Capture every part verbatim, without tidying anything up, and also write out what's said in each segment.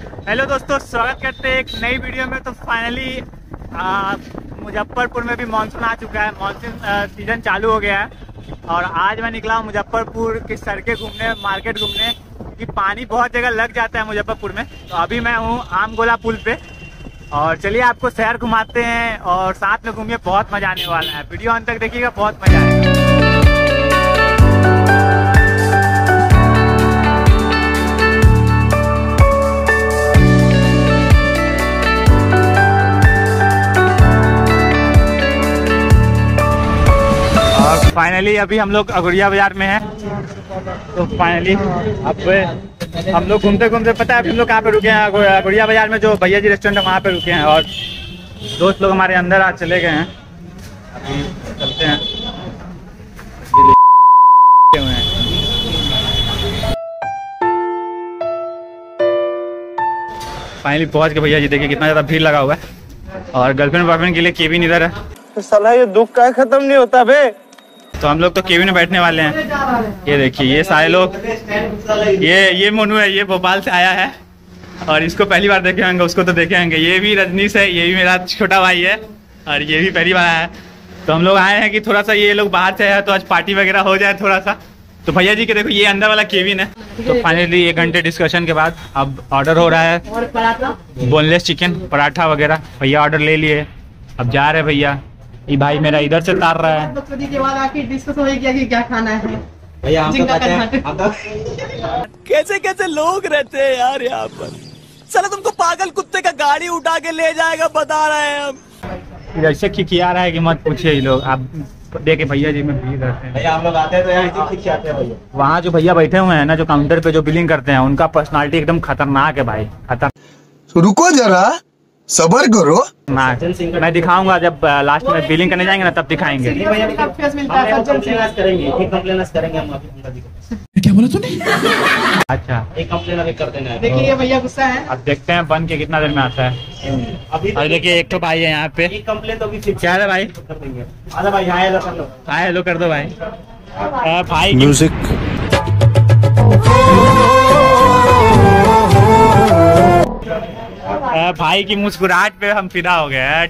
Hello दोस्तों, स्वागत करते हैं एक नई वीडियो में। तो फाइनली मुजफ्फरपुर में भी मानसून आ चुका है। मानसून सीजन चालू हो गया है और आज मैं निकला हूँ मुजफ्फरपुर की सड़कें घूमने, मार्केट घूमने, क्योंकि पानी बहुत जगह लग जाता है मुजफ्फरपुर में। तो अभी मैं हूँ आमगोला पुल पे और चलिए आपको शहर घुमाते हैं और साथ में घूमिए, बहुत मजा आने वाला है। वीडियो अंत तक देखिएगा, बहुत मजा आएगा। फाइनली अभी हम लोग अगुड़िया बाजार में हैं। तो फाइनली अब हम लोग घूमते घूमते, पता है अभी हम लोग कहाँ पे रुके हैं? अगुड़िया बाजार में जो भैया जी रेस्टोरेंट है वहाँ पे रुके हैं और दोस्त लोग हमारे अंदर आज चले गए हैं। अभी चलते हैं। फाइनली पहुँच गए भैया जी। देखिए कितना ज़्यादा भीड़ लगा हुआ है और गर्लफ्रेंड बॉयफ्रेंड के लिए केबिन इधर है। साला ये दुख का खत्म नहीं होता बे। तो हम लोग तो केबिन में बैठने वाले हैं। ये देखिए ये सारे लोग, ये ये मोनू है, ये भोपाल से आया है और इसको पहली बार देखे होंगे, उसको तो देखे होंगे। ये भी रजनीश है, ये भी मेरा छोटा भाई है और ये भी पहली बार आया है। तो हम लोग आए हैं कि थोड़ा सा ये लोग बाहर से है तो आज पार्टी वगैरह हो जाए थोड़ा सा। तो भैया जी के देखो ये अंदर वाला केबिन है। तो फाइनली एक घंटे डिस्कशन के बाद अब ऑर्डर हो रहा है बोनलेस चिकन पराठा वगैरह। भैया ऑर्डर ले लिए, अब जा रहे भैया। ये भाई मेरा इधर से तार रहा है। के बाद आके डिस्कस हो गया कि क्या खाना है भैया। हमको कहते हैं हमको कैसे कैसे लोग रहते हैं यार यहाँ पर। साला तुमको पागल कुत्ते का गाड़ी उठा के ले जाएगा, बता रहे हैं हम। ऐसे खिखिया रहा है कि मत पूछिए। ये लोग आप देखे भैया जी में भीड़ रहते हैं। भैया हम लोग आते हैं तो यहाँ खिखियाते हैं भैया। वहाँ जो भैया बैठे हुए हैं ना, जो काउंटर पे जो बिलिंग करते हैं, उनका पर्सनालिटी एकदम खतरनाक है भाई, खतरनाक। रुको जरा, सबर करो। मैं दिखाऊंगा जब लास्ट में बिलिंग करने जाएंगे ना, तब दिखाएंगे। क्या बोला तूने? अच्छा एक कंप्लेन अभी कर देना है। देखिए ये भैया गुस्सा है। अब देखते हैं बन के कितना देर में आता है। अभी और देखिए एक तो भाई है यहाँ पे। एक कंप्लेन तो अभी क्या है भाई? कर देंगे। आजा भाई, हाय हेलो कर लो। हाय हेलो कर दो भाई। आ, भाई म्यूजिक। आ, भाई की मुस्कुराहट पे हम फिदा हो गए।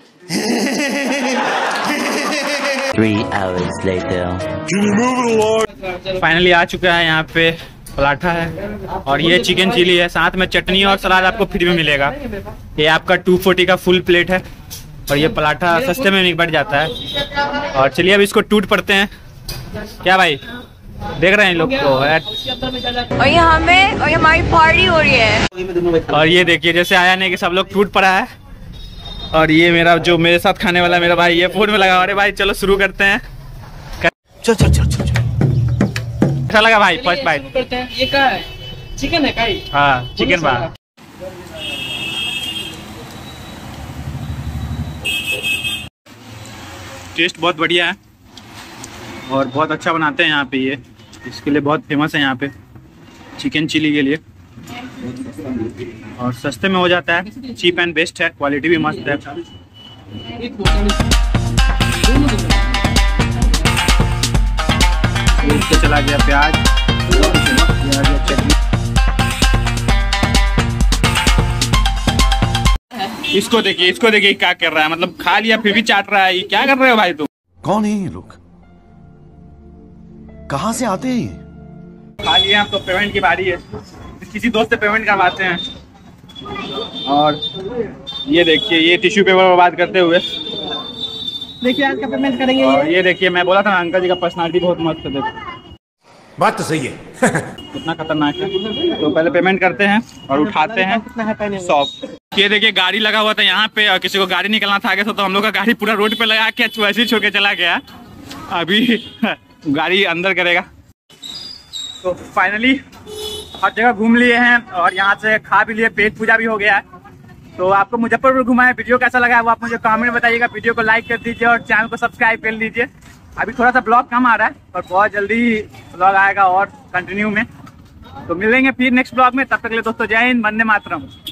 फाइनली आ चुका है यहाँ पे पराठा है और ये चिकन चिली है, साथ में चटनी और सलाद आपको फ्री में मिलेगा। ये आपका टू फोर्टी का फुल प्लेट है और ये पराठा सस्ते में निपट जाता है। और चलिए अब इसको टूट पड़ते हैं। क्या भाई देख रहे हैं लोग को? और यहाँ में और हमारी पार्टी हो रही है। और ये देखिए जैसे आया नहीं कि सब लोग टूट पड़ा है। और ये मेरा जो मेरे साथ खाने वाला मेरा भाई, ये फोन में लगा। अरे भाई चलो शुरू करते हैं। चल चल चल चल। अच्छा लगा भाई फर्स्ट बाइट? करते हैं। ये क्या है? चिकन है काई? हाँ चिकन बा। टेस्ट बहुत बढ़िया है और बहुत अच्छा बनाते हैं यहाँ पे। ये इसके लिए बहुत फेमस है यहाँ पे, चिकन चिली के लिए। और सस्ते में हो जाता है, चीप एंड बेस्ट है, क्वालिटी भी मस्त है। इससे चला गया प्याज, इसको देखिए, इसको देखिए क्या कर रहा है। मतलब खा लिया फिर भी चाट रहा है। ये क्या कर रहे हो भाई तुम? कौन है ये लोग? कहाँ से आते हैं ये? खा लिए हम तो पेमेंट की बारी है। किसी दोस्त से पेमेंट करवाते हैं। और ये देखिए ये टिश्यू पेपर पर बात करते हुए देखिए आज का पेमेंट करेंगे। और ये देखिए मैं बोला था ना अंकल जी का पर्सनालिटी बहुत मस्त है। देखो बात तो सही है। कितना खतरनाक है। तो पहले पेमेंट करते हैं और उठाते हैं सॉफ्ट। ये देखिए गाड़ी लगा हुआ था यहाँ पे और किसी को गाड़ी निकलना था आगे से, तो हम लोग का गाड़ी पूरा रोड पे लगा के वैसे ही छोड़ के चला गया। अभी गाड़ी अंदर करेगा। तो फाइनली हर जगह घूम लिए हैं और यहाँ से खा भी लिए, पेट पूजा भी हो गया है। तो आपको मुजफ्फरपुर घुमाया, वीडियो कैसा लगा है वो आप मुझे कमेंट में बताइएगा। वीडियो को लाइक कर दीजिए और चैनल को सब्सक्राइब कर लीजिए। अभी थोड़ा सा ब्लॉग कम आ रहा है और बहुत जल्दी ब्लॉग आएगा और कंटिन्यू में। तो मिलेंगे फिर नेक्स्ट ब्लॉग में, तब तक के लिए दोस्तों जय हिंद, वंदे मातरम।